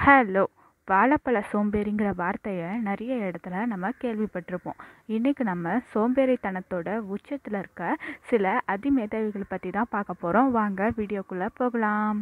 Hello! வாழைப்பழ சோம்பேறிங்கிற வார்த்தைய நெறைய இடத்துல நம்ம கேள்விப்பட்டிருப்போம். இன்னைக்கு நம்ம சோம்பேறித்தனத்தோட உச்சத்துல இருக்க சில அதிமேதாவிகள பத்தி தான் பார்க்க போறோம். வாங்க வீடியோக்குள்ள போகலாம்.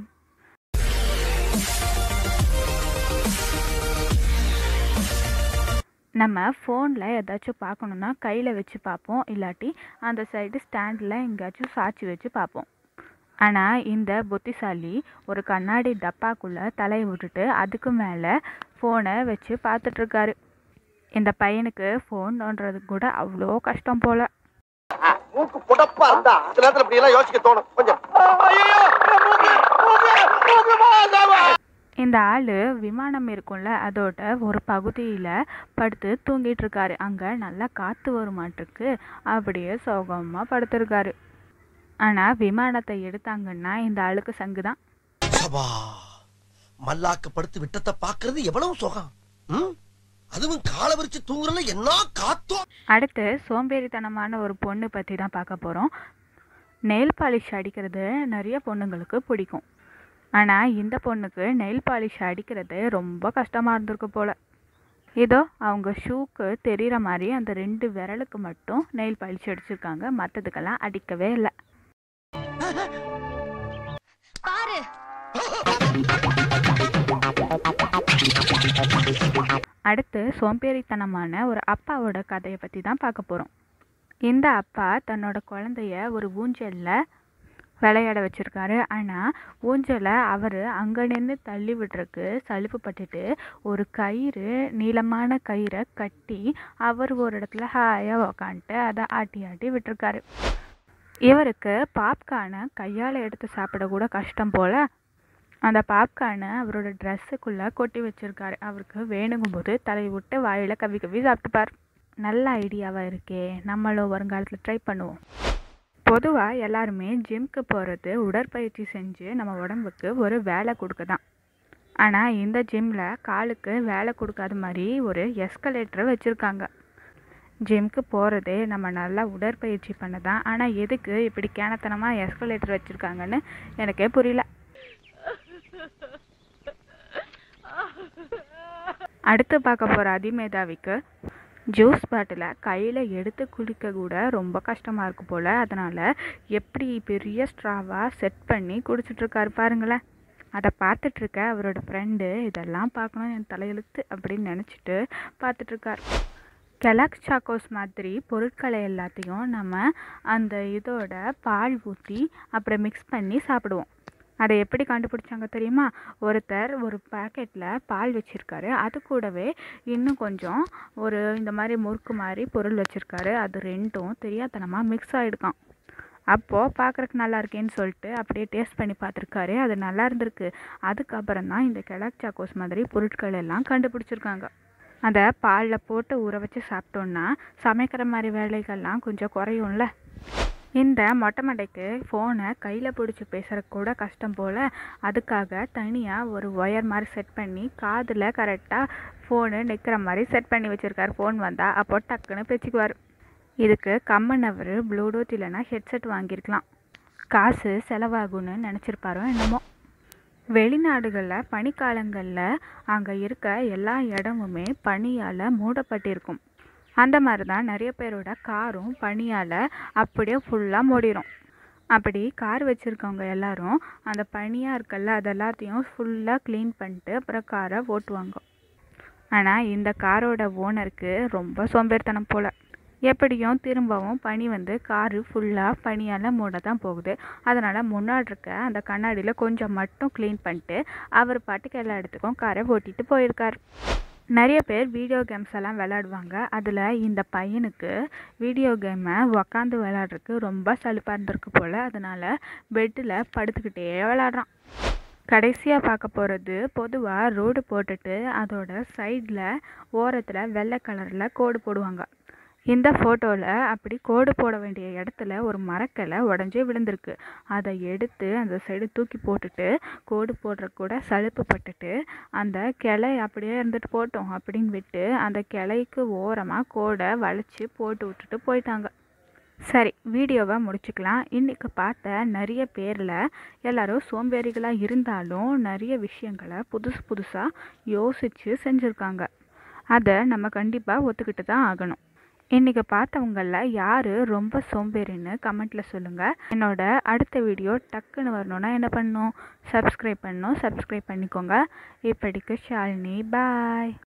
நம்ம ஃபோன்ல ஏதாச்சும் பார்க்கணும்னா கையில வச்சு பார்ப்போம். இல்லாட்டி அந்த சைடு ஸ்டாண்ட்ல எங்கேயாச்சும் சாய்ச்சி வச்சு பார்ப்போம். ஆனா இந்த புத்திசாலி ஒரு கண்ணாடி டப்பாக்குள்ள தலைய விட்டுட்டு அதுக்கு மேல ஃபோனை வச்சு பார்த்துட்டு இருக்காரு. இந்த பையனுக்கு ஃபோன் நோண்டுறது கூட அவ்வளோ கஷ்டம் போல. மூக்கு புடப்பா இருந்தா சில நேரத்துல இப்படி எல்லாம் யோசிக்க தோணும் கொஞ்சம். இந்த ஆளு விமானம் இருக்கும்ல அதோட ஒரு பகுதியில படுத்து தூங்கிட்டு இருக்காரு. அங்க நல்லா காத்து வருமாட்டிருக்கு. அப்படியே சோகமா படுத்திருக்காரு. ஆனா விமானத்தை எடுத்தாங்கன்னா இந்த ஆளுக்கு சங்குதான். சபா மல்லாக்க படுத்து விட்டத்தை பாக்குறது எவ்வளவு சுகம். அதுவும் காலை விரிச்சு தூங்குறதுல என்ன காத்தோ. அடுத்து சோம்பேறித்தனமான ஒரு பொண்ணு பத்தி தான் பார்க்க போறோம். நெயில் பாலிஷ் அடிக்கிறது நிறைய பொண்ணுங்களுக்கு பிடிக்கும். ஆனா இந்த பொண்ணுக்கு நெயில் பாலிஷ் அடிக்கிறது ரொம்ப கஷ்டமா இருந்திருக்கு போல. இதோ அவங்க ஷூக்கு தெரிகிற மாதிரி அந்த 2 விரலுக்கு மட்டும் நெயில் பாலிஷ் அடிச்சிருக்காங்க. மற்றதுக்கெல்லாம் அடிக்கவே இல்லை. அடுத்து சோம்பேறித்தனமான ஒரு அப்பாவோட கதையை பற்றி தான் பார்க்க போகிறோம். இந்த அப்பா தன்னோட குழந்தைய ஒரு ஊஞ்சலில் விளையாட வச்சுருக்காரு. ஆனால் ஊஞ்சலை அவர் அங்கே நின்று தள்ளி விடுறதுக்கு சலிப்பு பட்டுட்டு ஒரு கயிறு, நீளமான கயிறை கட்டி அவர் ஒரு இடத்துல ஹாயாக உக்காந்துட்டு அதை ஆட்டி ஆட்டி விட்டுருக்காரு. இவருக்கு பாப்கார்னை கையால் எடுத்து சாப்பிட கூட கஷ்டம் போல் அந்த பாப்கார்னை அவரோட ட்ரெஸ்ஸுக்குள்ளே கொட்டி வச்சுருக்காரு. அவருக்கு வேணுங்கும்போது தலையை விட்டு வாயில் கவி கவி சாப்பிட்டுப்பார். நல்ல ஐடியாவாக இருக்கே, நம்மளும் வருங்காலத்தில் ட்ரை பண்ணுவோம். பொதுவாக எல்லாருமே ஜிம்க்கு போகிறது உடற்பயிற்சி செஞ்சு நம்ம உடம்புக்கு ஒரு வேலை கொடுக்க தான். ஆனால் இந்த ஜிம்மில் காலுக்கு வேலை கொடுக்காத மாதிரி ஒரு எஸ்கலேட்டரை வச்சுருக்காங்க. ஜிம்க்கு போகிறதே நம்ம நல்லா உடற்பயிற்சி பண்ண தான். ஆனால் எதுக்கு இப்படி கேனத்தனமாக எஸ்கலேட்டர் வச்சுருக்காங்கன்னு எனக்கே புரியல. அடுத்து பார்க்க போகிற அதிமேதாவிக்கு ஜூஸ் பாட்டிலை கையில் எடுத்து குடிக்க கூட ரொம்ப கஷ்டமாக இருக்குது போல். அதனால் எப்படி பெரிய ஸ்ட்ராவாக செட் பண்ணி குடிச்சிட்ருக்காரு பாருங்களேன். அதை பார்த்துட்ருக்க அவரோட ஃப்ரெண்டு இதெல்லாம் பார்க்கணும் என் தலையெழுத்து அப்படின்னு நினச்சிட்டு பார்த்துட்ருக்கார். கெலாக்ஸ் சாக்கோஸ் மாதிரி பொருட்களை எல்லாத்தையும் நம்ம அந்த இதோட பால் ஊற்றி அப்புறம் மிக்ஸ் பண்ணி சாப்பிடுவோம். அதை எப்படி கண்டுபிடிச்சாங்க தெரியுமா? ஒருத்தர் ஒரு பேக்கெட்டில் பால் வச்சுருக்காரு. அது கூடவே இன்னும் கொஞ்சம் ஒரு இந்த மாதிரி முறுக்கு மாதிரி பொருள் வச்சுருக்காரு. அது ரெண்டும் தெரியாதனமாக மிக்ஸ் ஆகிடுக்கான். அப்போது பார்க்குறக்கு நல்லா இருக்கேன்னு சொல்லிட்டு அப்படியே டேஸ்ட் பண்ணி பார்த்துருக்காரு. அது நல்லா இருந்திருக்கு. அதுக்கப்புறம் தான் இந்த கெலாக்ஸ் சாக்கோஸ் மாதிரி பொருட்கள் எல்லாம் கண்டுபிடிச்சிருக்காங்க. அதை பாலில் போட்டு ஊற வச்சு சாப்பிட்டோன்னா சமைக்கிற மாதிரி வேலைகள்லாம் கொஞ்சம் குறையும்ல. இந்த மொட்டை மண்டைக்கு ஃபோனை கையில் பிடிச்சி பேசுகிறக்கு கூட கஷ்டம் போல். அதுக்காக தனியாக ஒரு ஒயர் மாதிரி செட் பண்ணி காதில் கரெக்டாக ஃபோனு நிற்கிற மாதிரி செட் பண்ணி வச்சுருக்காரு. ஃபோன் வந்தால் அப்போ டக்குன்னு பேசிக்குவார். இதுக்கு கம்மனவர் ப்ளூடூத் இல்லைன்னா ஹெட்செட் வாங்கியிருக்கலாம். காசு செலவாகும்னு நினச்சிருப்பாரோ என்னமோ. வெளிநாடுகளில் பனிக்காலங்களில் அங்கே இருக்க எல்லா இடமுமே பனியால் மூடப்பட்டிருக்கும். அந்த மாதிரி தான் நிறைய பேரோட காரும் பனியால் அப்படியே ஃபுல்லாக மூடிடும். அப்படி கார் வச்சுருக்கவங்க எல்லாரும் அந்த பனியாக இருக்கல்ல அது எல்லாத்தையும் ஃபுல்லாக க்ளீன் பண்ணிட்டு அப்புறம் காரை ஓட்டுவாங்க. ஆனால் இந்த காரோட ஓனருக்கு ரொம்ப சோம்பேறித்தனம் போல். எப்படியும் திரும்பவும் பனி வந்து காரு ஃபுல்லாக பனியால் மூட தான் போகுது. அதனால் முன்னாடி இருக்க அந்த கண்ணாடியில் கொஞ்சம் மட்டும் க்ளீன் பண்ணிட்டு அவர் பாட்டுக்கு எல்லா இடத்துக்கும் காரை ஓட்டிகிட்டு போயிருக்கார். நிறைய பேர் வீடியோ கேம்ஸ் எல்லாம் விளையாடுவாங்க. அதில் இந்த பையனுக்கு வீடியோ கேமை உக்காந்து விளையாடுறதுக்கு ரொம்ப சலுப்பாக இருந்திருக்கு போல். அதனால் பெட்டில் படுத்துக்கிட்டே விளையாடுறான். கடைசியாக பார்க்க போகிறது பொதுவாக ரோடு போட்டுட்டு அதோட சைடில் ஓரத்தில் வெள்ளை கலரில் கோடு போடுவாங்க. இந்த ஃபோட்டோவில் அப்படி கோடு போட வேண்டிய இடத்துல ஒரு மரக்கிளை உடஞ்சி விழுந்திருக்கு. அதை எடுத்து அந்த சைடு தூக்கி போட்டுட்டு கோடு போடுற கூட சலுப்பு பட்டுட்டு அந்த கிளை அப்படியே இருந்துட்டு போட்டோம் அப்படின்னு விட்டு அந்த கிளைக்கு ஓரமாக கோடை வளைச்சி போட்டு விட்டுட்டு போயிட்டாங்க. சரி, வீடியோவை முடிச்சுக்கலாம். இன்றைக்கி பார்த்த நிறைய பேரில் எல்லாரும் சோம்பேறிகளாக இருந்தாலும் நிறைய விஷயங்களை புதுசாக யோசித்து செஞ்சுருக்காங்க. அதை நம்ம கண்டிப்பாக ஒத்துக்கிட்டு தான் ஆகணும். இன்றைக்கி பார்த்தவங்களில் யார் ரொம்ப சோம்பேறின்னு கமெண்ட்டில் சொல்லுங்கள். என்னோட அடுத்த வீடியோ டக்குன்னு வரணுன்னா என்ன பண்ணணும்? சப்ஸ்கிரைப் பண்ணிக்கோங்க. இப்படிக்கு ஷாலினி. பாய்.